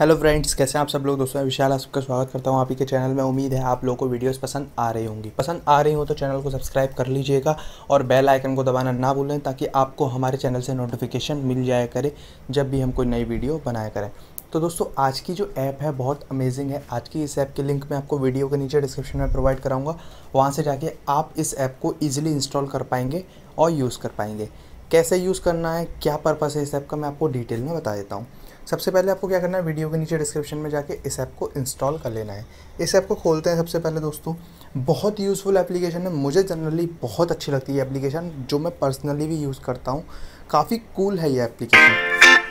Hello friends, कैसे हैं आप सब लोग। दोस्तों मैं विशाल, आप सबका स्वागत करता हूं आप ही के चैनल में। उम्मीद है आप लोगों को वीडियोस पसंद आ रही होंगी। पसंद आ रही हो तो चैनल को सब्सक्राइब कर लीजिएगा और बेल आइकन को दबाना ना भूलें, ताकि आपको हमारे चैनल से नोटिफिकेशन मिल जाया करे जब भी हम कोई नई वीडियो बनाया करें। तो दोस्तों आज की जो ऐप है बहुत अमेजिंग है। आज की इस ऐप के लिंक मैं आपको वीडियो के नीचे डिस्क्रिप्शन में प्रोवाइड कराऊँगा। वहाँ से जाके आप इस ऐप को ईजिली इंस्टॉल कर पाएंगे और यूज़ कर पाएंगे। कैसे यूज़ करना है, क्या पर्पस है इस ऐप का, मैं आपको डिटेल में बता देता हूँ। सबसे पहले आपको क्या करना है, वीडियो के नीचे डिस्क्रिप्शन में जाके इस ऐप को इंस्टॉल कर लेना है। इस ऐप को खोलते हैं। सबसे पहले दोस्तों बहुत यूज़फुल एप्लीकेशन है, मुझे जनरली बहुत अच्छी लगती है एप्लीकेशन, जो मैं पर्सनली भी यूज़ करता हूँ। काफ़ी कूल है ये एप्लीकेशन।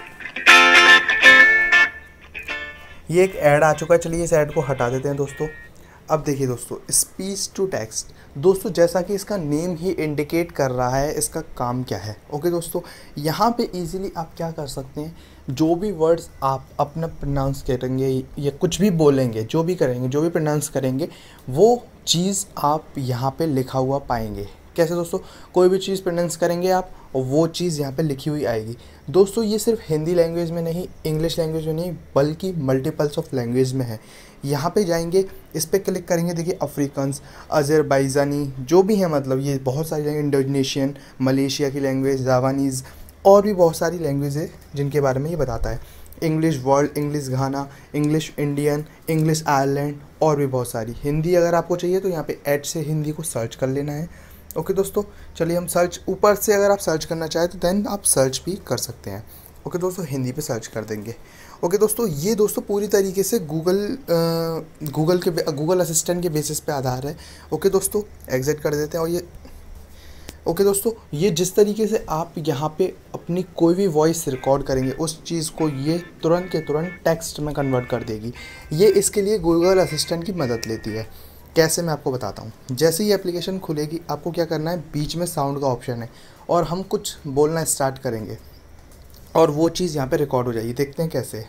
ये एक ऐड आ चुका है, चलिए इस ऐड को हटा देते हैं दोस्तों। अब देखिए दोस्तों, स्पीच टू टेक्स्ट। दोस्तों जैसा कि इसका नेम ही इंडिकेट कर रहा है, इसका काम क्या है। ओके दोस्तों, यहाँ पे इजीली आप क्या कर सकते हैं, जो भी वर्ड्स आप अपना प्रोनाउंस करेंगे या कुछ भी बोलेंगे, जो भी करेंगे, जो भी प्रोनाउंस करेंगे, वो चीज़ आप यहाँ पे लिखा हुआ पाएंगे। कैसे दोस्तों, कोई भी चीज़ प्रोनाउंस करेंगे आप और वो चीज़ यहाँ पे लिखी हुई आएगी। दोस्तों ये सिर्फ हिंदी लैंग्वेज में नहीं, इंग्लिश लैंग्वेज में नहीं, बल्कि मल्टीपल्स ऑफ लैंग्वेज में है। यहाँ पे जाएंगे, इस पर क्लिक करेंगे, देखिए अफ्रीकन्स, अज़रबैजानी, जो भी है, मतलब ये बहुत सारी लैंग्वेज, इंडोनेशियन, मलेशिया की लैंग्वेज, जावानीज़, और भी बहुत सारी लैंग्वेज है जिनके बारे में ये बताता है। English world, English Ghana, English Indian, English Ireland, और भी बहुत सारी। हिंदी अगर आपको चाहिए तो यहाँ पे ऐड से हिंदी को सर्च कर लेना है। ओके दोस्तों, चलिए हम सर्च, ऊपर से अगर आप सर्च करना चाहें तो देन आप सर्च भी कर सकते हैं। ओके दोस्तों, हिंदी पे सर्च कर देंगे। ओके दोस्तों, ये दोस्तों पूरी तरीके से गूगल असिस्टेंट के बेसिस पे आधार है। ओके दोस्तों, एग्जिट कर देते हैं। और ये ओके दोस्तों, ये जिस तरीके से आप यहाँ पे अपनी कोई भी वॉइस रिकॉर्ड करेंगे, उस चीज़ को ये तुरंत के तुरंत टेक्स्ट में कन्वर्ट कर देगी। ये इसके लिए गूगल असिस्टेंट की मदद लेती है। कैसे, मैं आपको बताता हूँ। जैसे ही एप्लीकेशन खुलेगी, आपको क्या करना है, बीच में साउंड का ऑप्शन है और हम कुछ बोलना स्टार्ट करेंगे और वो चीज़ यहाँ पे रिकॉर्ड हो जाएगी। देखते हैं कैसे।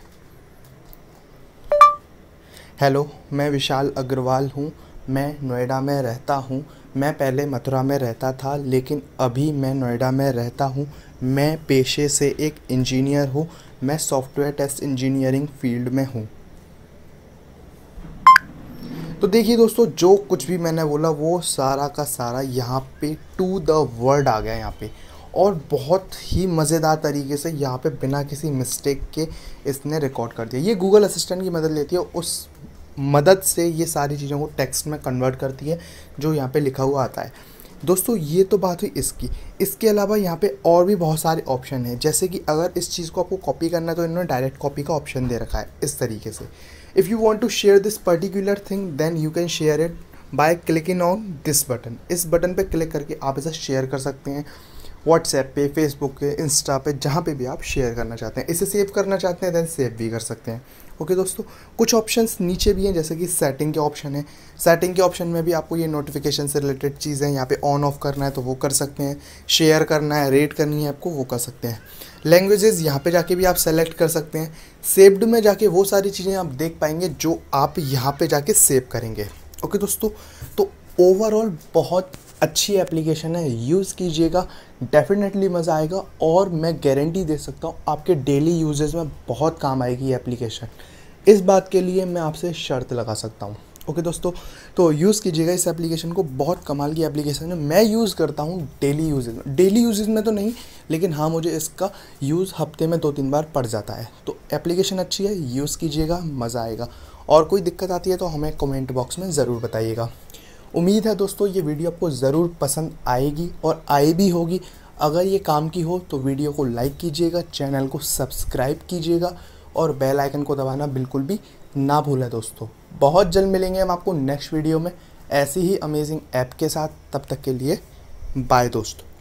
हेलो, मैं विशाल अग्रवाल हूँ, मैं नोएडा में रहता हूँ। मैं पहले मथुरा में रहता था, लेकिन अभी मैं नोएडा में रहता हूँ। मैं पेशे से एक इंजीनियर हूँ। मैं सॉफ्टवेयर टेस्ट इंजीनियरिंग फील्ड में हूँ। तो देखिए दोस्तों, जो कुछ भी मैंने बोला वो सारा का सारा यहाँ पे टू द वर्ड आ गया यहाँ पे, और बहुत ही मज़ेदार तरीके से यहाँ पे बिना किसी मिस्टेक के इसने रिकॉर्ड कर दिया। ये गूगल असिस्टेंट की मदद लेती है, उस मदद से ये सारी चीज़ों को टेक्स्ट में कन्वर्ट करती है जो यहाँ पे लिखा हुआ आता है। दोस्तों ये तो बात हुई इसकी। इसके अलावा यहाँ पे और भी बहुत सारे ऑप्शन हैं, जैसे कि अगर इस चीज़ को आपको कॉपी करना है तो इन्होंने डायरेक्ट कॉपी का ऑप्शन दे रखा है इस तरीके से। If you want to share this particular thing then you can share it by clicking on this button. इस बटन पे क्लिक करके आप इसे शेयर कर सकते हैं व्हाट्सएप पे, फेसबुक पे, इंस्टा पे, जहाँ पे भी आप शेयर करना चाहते हैं। इसे सेव करना चाहते हैं देन सेव भी कर सकते हैं। ओके दोस्तों, कुछ ऑप्शंस नीचे भी हैं, जैसे कि सेटिंग के ऑप्शन है। सेटिंग के ऑप्शन में भी आपको ये नोटिफिकेशन से रिलेटेड चीज़ें यहाँ पे ऑन ऑफ करना है तो वो कर सकते हैं। शेयर करना है, रेट करनी है आपको, वो कर सकते हैं। लैंग्वेजेस यहाँ पे जाके भी आप सेलेक्ट कर सकते हैं। सेव्ड में जाके वो सारी चीज़ें आप देख पाएंगे जो आप यहाँ पे जाके सेव करेंगे। ओके दोस्तों, तो ओवरऑल बहुत अच्छी एप्लीकेशन है, यूज़ कीजिएगा, डेफिनेटली मज़ा आएगा और मैं गारंटी दे सकता हूँ आपके डेली यूजेस में बहुत काम आएगी ये एप्लीकेशन। इस बात के लिए मैं आपसे शर्त लगा सकता हूँ। ओके दोस्तों, तो यूज़ कीजिएगा इस एप्लीकेशन को, बहुत कमाल की एप्लीकेशन है। मैं यूज़ करता हूँ डेली यूजेस में तो नहीं, लेकिन हाँ मुझे इसका यूज़ हफ्ते में 2-3 बार पड़ जाता है। तो एप्लीकेशन अच्छी है, यूज़ कीजिएगा, मज़ा आएगा। और कोई दिक्कत आती है तो हमें कमेंट बॉक्स में ज़रूर बताइएगा। उम्मीद है दोस्तों ये वीडियो आपको ज़रूर पसंद आएगी और आई भी होगी। अगर ये काम की हो तो वीडियो को लाइक कीजिएगा, चैनल को सब्सक्राइब कीजिएगा और बेल आइकन को दबाना बिल्कुल भी ना भूलें दोस्तों। बहुत जल्द मिलेंगे हम आपको नेक्स्ट वीडियो में ऐसी ही अमेजिंग ऐप के साथ। तब तक के लिए बाय दोस्तों।